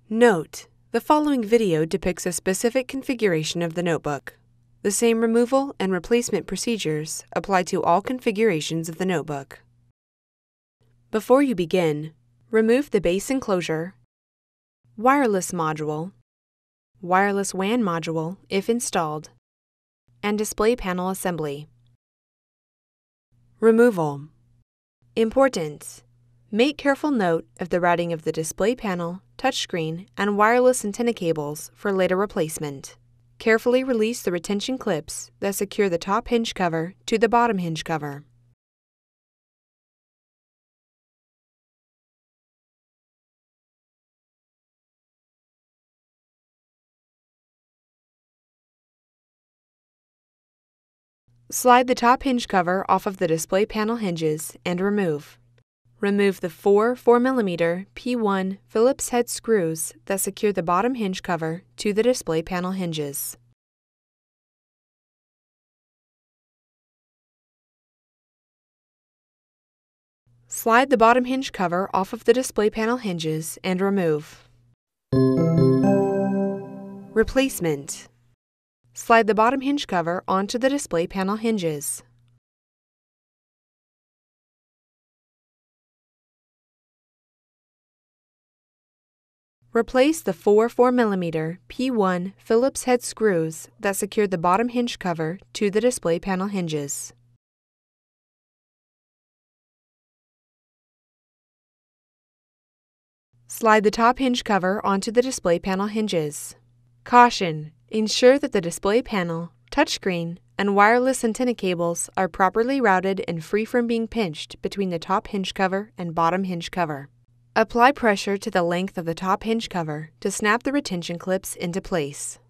Note: the following video depicts a specific configuration of the notebook. The same removal and replacement procedures apply to all configurations of the notebook. Before you begin, remove the base enclosure, wireless module, wireless WAN module if installed, and display panel assembly. Removal. Important: make careful note of the routing of the display panel, touchscreen, and wireless antenna cables for later replacement. Carefully release the retention clips that secure the top hinge cover to the bottom hinge cover. Slide the top hinge cover off of the display panel hinges and remove. Remove the four 4mm P1 Phillips head screws that secure the bottom hinge cover to the display panel hinges. Slide the bottom hinge cover off of the display panel hinges and remove. Replacement. Slide the bottom hinge cover onto the display panel hinges. Replace the four 4mm P1 Phillips head screws that secure the bottom hinge cover to the display panel hinges. Slide the top hinge cover onto the display panel hinges. Caution: ensure that the display panel, touchscreen, and wireless antenna cables are properly routed and free from being pinched between the top hinge cover and bottom hinge cover. Apply pressure to the length of the top hinge cover to snap the retention clips into place.